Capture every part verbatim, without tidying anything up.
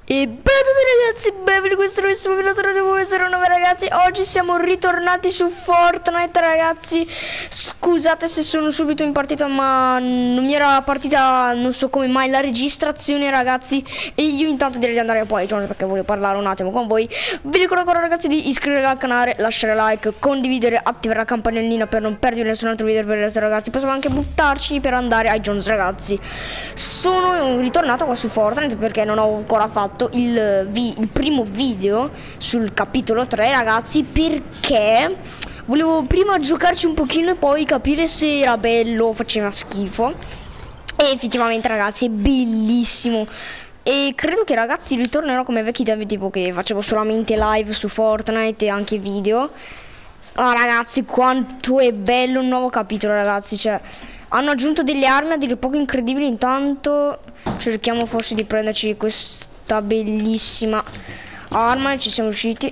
E bene a tutti ragazzi, benvenuti in questo nuovissimo video zero nove ragazzi. Oggi siamo ritornati su Fortnite ragazzi. Scusate se sono subito in partita, ma non mi era partita, non so come mai, la registrazione ragazzi. E io intanto direi di andare poi ai Jones perché voglio parlare un attimo con voi. Vi ricordo ancora ragazzi di iscrivervi al canale, lasciare like, condividere, attivare la campanellina per non perdere nessun altro video per il resto ragazzi. Possiamo anche buttarci per andare ai Jones ragazzi. Sono ritornato qua su Fortnite perché non ho ancora fatto Il, vi il primo video sul capitolo tre ragazzi, perché volevo prima giocarci un pochino e poi capire se era bello o faceva schifo. E effettivamente ragazzi è bellissimo. E credo che ragazzi ritornerò come vecchi tempi, tipo che facevo solamente live su Fortnite e anche video. Oh ragazzi, quanto è bello un nuovo capitolo ragazzi, cioè hanno aggiunto delle armi a dire poco incredibili. Intanto cerchiamo forse di prenderci questa bellissima arma, ci siamo riusciti.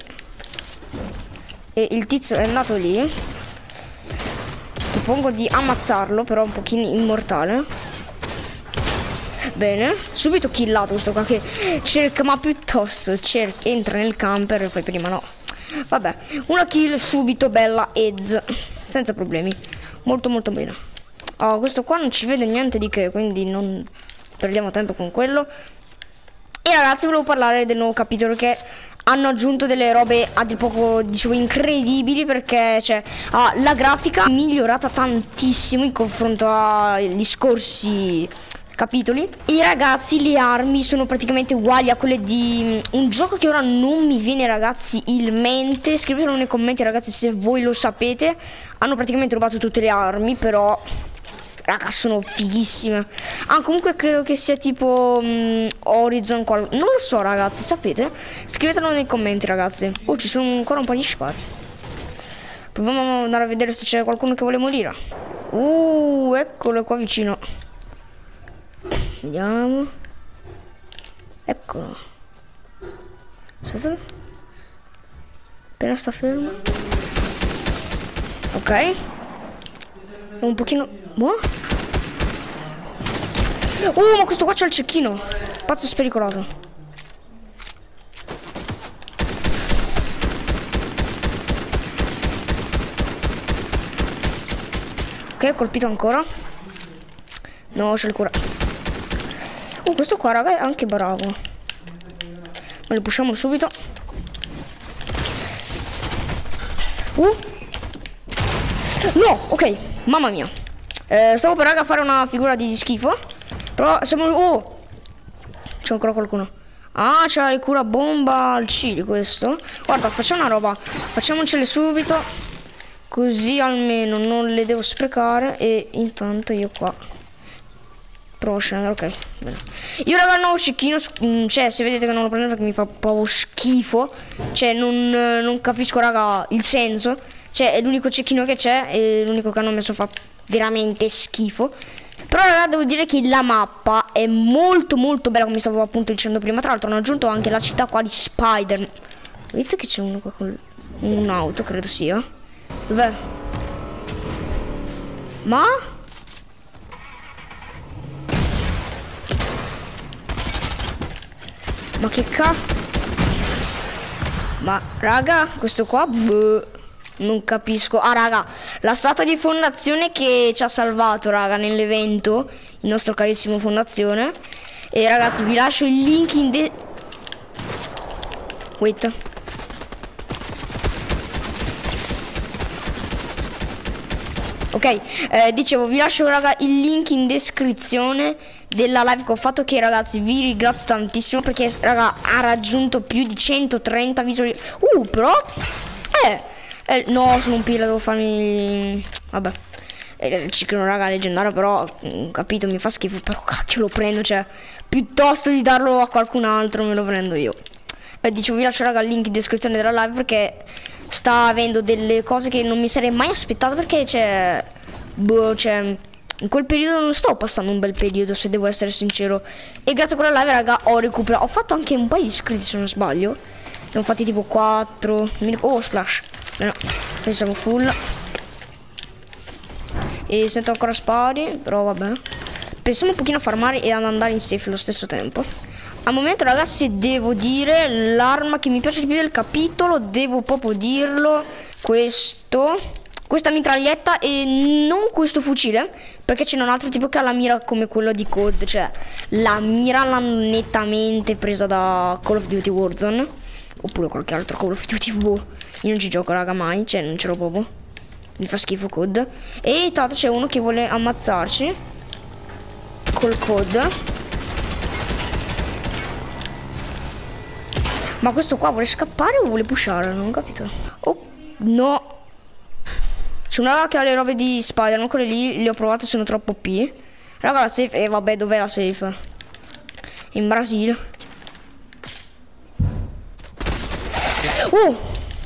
E il tizio è andato lì. Propongo di ammazzarlo, però un pochino immortale. Bene, subito killato questo qua che cerca, ma piuttosto cerca, entra nel camper e poi prima no. Vabbè, una kill subito bella, Ez, senza problemi, molto molto bene. Oh, questo qua non ci vede niente di che, quindi non perdiamo tempo con quello. E ragazzi volevo parlare del nuovo capitolo, che hanno aggiunto delle robe a dir poco, dicevo, incredibili, perché cioè ah, la grafica è migliorata tantissimo in confronto agli scorsi capitoli. E ragazzi le armi sono praticamente uguali a quelle di un gioco che ora non mi viene ragazzi in mente. Scrivetelo nei commenti ragazzi se voi lo sapete. Hanno praticamente rubato tutte le armi, però raga sono fighissime. Ah, comunque credo che sia tipo um, Horizon qual... non lo so ragazzi, sapete? Scrivetelo nei commenti ragazzi. Oh, ci sono ancora un po' di spari. Proviamo ad andare a vedere se c'è qualcuno che vuole morire. Uh, eccolo qua vicino. Vediamo. Eccolo. Aspetta. Appena sta fermo. Ok. Un pochino. Boh. Oh, ma questo qua c'ha il cecchino. Pazzo spericolato. Ok, colpito ancora. No, c'è il cura. Oh, questo qua raga è anche bravo. Ma lo pushiamo subito. Uh. No, ok. Mamma mia. Eh, stavo per raga fare una figura di schifo. Però siamo... Oh, c'è ancora qualcuno. Ah, c'ha il cura bomba al chili questo. Guarda, facciamo una roba. Facciamocele subito, così almeno non le devo sprecare. E intanto io qua provo a scendere, ok. Bene. Io raga il nuovo cecchino, cioè se vedete che non lo prendo perché mi fa proprio schifo. Cioè non, non capisco raga il senso. Cioè è l'unico cecchino che c'è e l'unico che hanno messo fa veramente schifo. Però raga devo dire che la mappa è molto molto bella, come stavo appunto dicendo prima. Tra l'altro hanno aggiunto anche la città qua di Spider. Vedete che c'è uno qua con un'auto, credo sia. Dov'è? Ma? Ma che cazzo? Ma raga, questo qua boh, non capisco. Ah raga, la statua di fondazione che ci ha salvato raga nell'evento, il nostro carissimo fondazione. E ragazzi vi lascio il link in de... Wait. Ok, eh, dicevo vi lascio raga il link in descrizione della live che ho fatto, che ragazzi vi ringrazio tantissimo perché raga ha raggiunto più di centotrenta visualizzazioni. Uh però Eh Eh, no, sono un pila, devo farmi... Vabbè. Eh, il ciclo raga leggendario, però, mh, capito, mi fa schifo, però cacchio lo prendo, cioè, piuttosto di darlo a qualcun altro me lo prendo io. Eh, dicevo, vi lascio raga il link in descrizione della live perché sta avendo delle cose che non mi sarei mai aspettato, perché c'è... Boh, cioè... In quel periodo non sto passando un bel periodo, se devo essere sincero. E grazie a quella live, raga, ho recuperato... Ho fatto anche un paio di iscritti, se non sbaglio. Ne ho fatti tipo quattro... Oh, splash. No, siamo full. E sento ancora spari, però vabbè. Pensiamo un pochino a farmare e ad andare in safe allo stesso tempo. Al momento ragazzi devo dire l'arma che mi piace di più del capitolo, devo proprio dirlo, questo, questa mitraglietta e non questo fucile, perché c'è un altro tipo che ha la mira come quello di C O D, cioè la mira l'hanno nettamente presa da Call of Duty Warzone, oppure qualche altro Call of Duty, boh, io non ci gioco raga mai, cioè non ce l'ho proprio, mi fa schifo C O D, e tanto c'è uno che vuole ammazzarci col C O D. Ma questo qua vuole scappare o vuole pushare? Non ho capito. Oh, no. C'è una raga che ha le robe di Spider-Man, quelle lì le ho provate, sono troppo O P. Raga, la safe, eh vabbè, dov'è la safe? In Brasile. Oh!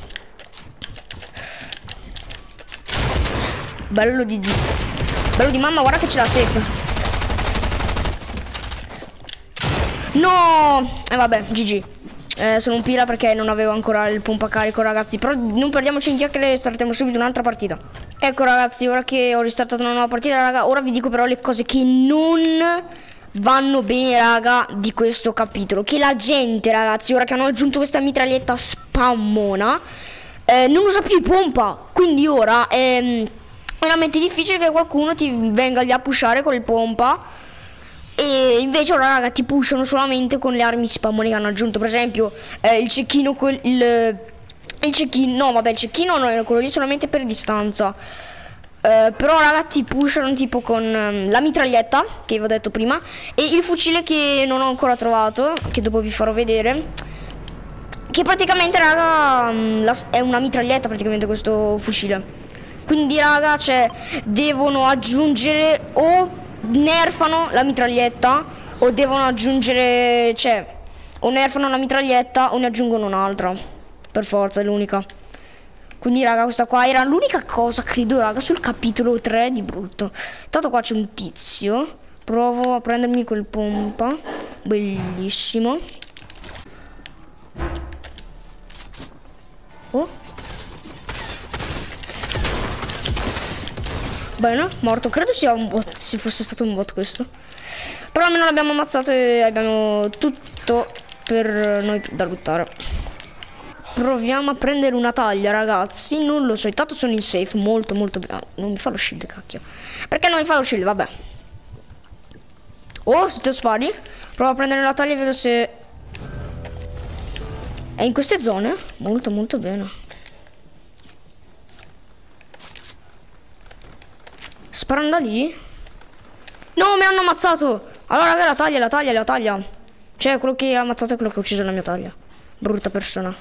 Bello di... Bello di mamma, guarda che c'è la safe. No! E eh, vabbè, G G. Eh, sono un pila perché non avevo ancora il pompa carico ragazzi. Però non perdiamoci in chiacchiere, startiamo subito un'altra partita. Ecco ragazzi, ora che ho ristartato una nuova partita raga, ora vi dico però le cose che non vanno bene raga di questo capitolo. Che la gente ragazzi, ora che hanno aggiunto questa mitraglietta spammona, eh, non usa più il pompa. Quindi ora ehm, è veramente difficile che qualcuno ti venga lì a pushare con il pompa. E invece ora raga ti pushano solamente con le armi spammone che hanno aggiunto. Per esempio eh, il cecchino quel, il, il cecchino, no vabbè il cecchino no, è quello lì solamente per distanza. eh, Però raga ti pushano tipo con um, la mitraglietta che vi ho detto prima, e il fucile che non ho ancora trovato, che dopo vi farò vedere, che praticamente raga um, la, è una mitraglietta praticamente questo fucile. Quindi raga cioè devono aggiungere o nerfano la mitraglietta o devono aggiungere, cioè o nerfano la mitraglietta o ne aggiungono un'altra, per forza è l'unica. Quindi raga questa qua era l'unica cosa credo raga sul capitolo tre di brutto. Tanto qua c'è un tizio, provo a prendermi quel pompa, bellissimo. Oh, bene, morto. Credo sia un bot, se fosse stato un bot questo. Però almeno l'abbiamo ammazzato e abbiamo tutto per noi da buttare. Proviamo a prendere una taglia ragazzi. Non lo so, intanto sono in safe. Molto molto bene. Ah, non mi fa lo shield cacchio. Perché non mi fa lo shield? Vabbè. Oh, se te spari. Provo a prendere la taglia e vedo se è in queste zone. Molto molto bene. Sparano da lì? No, mi hanno ammazzato. Allora raga la taglia, la taglia, la taglia. Cioè quello che ha ammazzato è quello che ha ucciso la mia taglia. Brutta persona.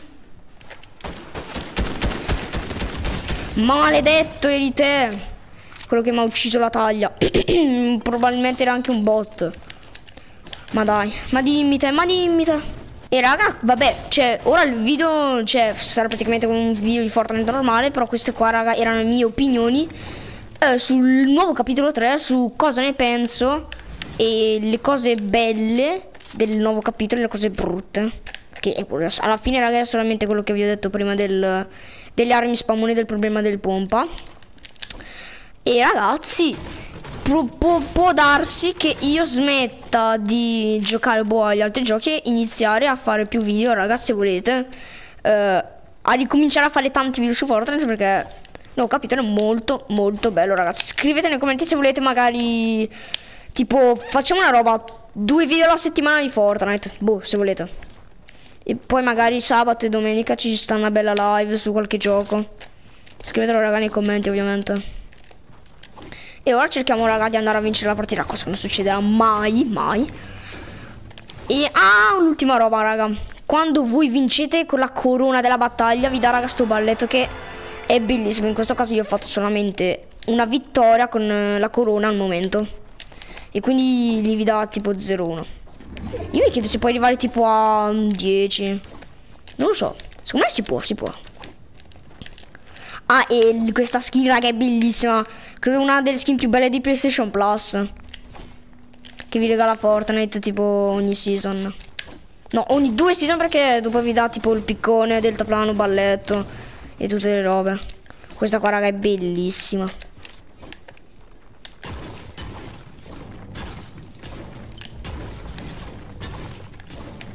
Maledetto eri te. Quello che mi ha ucciso la taglia. Probabilmente era anche un bot. Ma dai, ma dimmi te, ma dimmi te. E raga, vabbè, cioè ora il video, cioè sarà praticamente come un video di Fortnite normale. Però queste qua raga erano le mie opinioni Eh, sul nuovo capitolo tre, su cosa ne penso e le cose belle del nuovo capitolo e le cose brutte, che alla fine raga è solamente quello che vi ho detto prima del, delle armi spammone, del problema del pompa. E ragazzi può, può, può darsi che io smetta di giocare boh agli altri giochi e iniziare a fare più video ragazzi, se volete, eh, a ricominciare a fare tanti video su Fortnite, perché no, capitolo è molto molto bello ragazzi. Scrivete nei commenti se volete magari tipo facciamo una roba, due video alla settimana di Fortnite, boh, se volete. E poi magari sabato e domenica ci sta una bella live su qualche gioco. Scrivetelo raga nei commenti ovviamente. E ora cerchiamo raga di andare a vincere la partita, cosa che non succederà mai, mai. E ah, l'ultima roba raga, quando voi vincete con la corona della battaglia vi dà raga sto balletto che è bellissimo. In questo caso io ho fatto solamente una vittoria con la corona al momento, e quindi gli vi dà tipo zero uno. Io mi chiedo se puoi arrivare tipo a dieci. Non lo so, secondo me si può, si può. Ah, e questa skin raga è bellissima. Credo una delle skin più belle di PlayStation Plus, che vi regala Fortnite tipo ogni season. No, ogni due season, perché dopo vi dà tipo il piccone, deltaplano, balletto e tutte le robe. Questa qua raga è bellissima.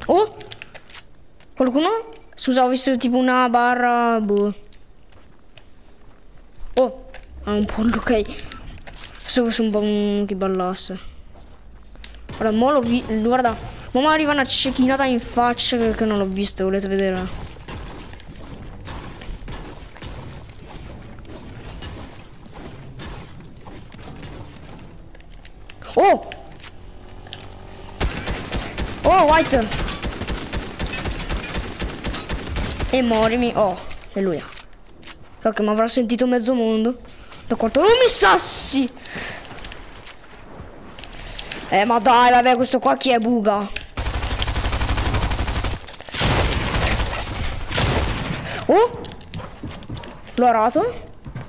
Oh! Qualcuno? Scusa, ho visto tipo una barra. Boh. Oh! Ah, un pollo, ok. Se fosse un po' un... che ballasse. Guarda, mo l'ho visto. Guarda, mo mi arriva una cecchinata in faccia che, che non l'ho visto, volete vedere? Oh! Oh, White! E morimi. Oh, è lui. Che mi avrà sentito mezzo mondo. Da quanto non mi sassi! Eh, ma dai, vabbè, questo qua chi è, buga? Oh! L'ho arato?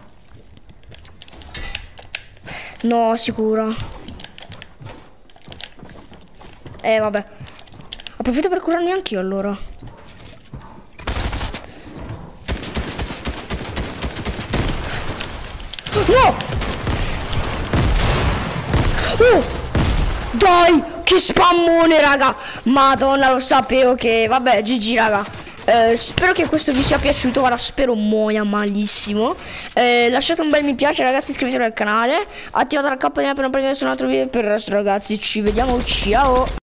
No, sicuro. Eh, vabbè. Approfitto per curarmi anch'io allora. No! Oh! Dai! Che spammone, raga! Madonna, lo sapevo che... Vabbè, G G, raga. Eh, spero che questo vi sia piaciuto. Ora spero muoia malissimo. eh, Lasciate un bel mi piace, ragazzi. Iscrivetevi al canale. Attivate la campanella per non perdere nessun altro video. Per il resto, ragazzi, ci vediamo. Ciao!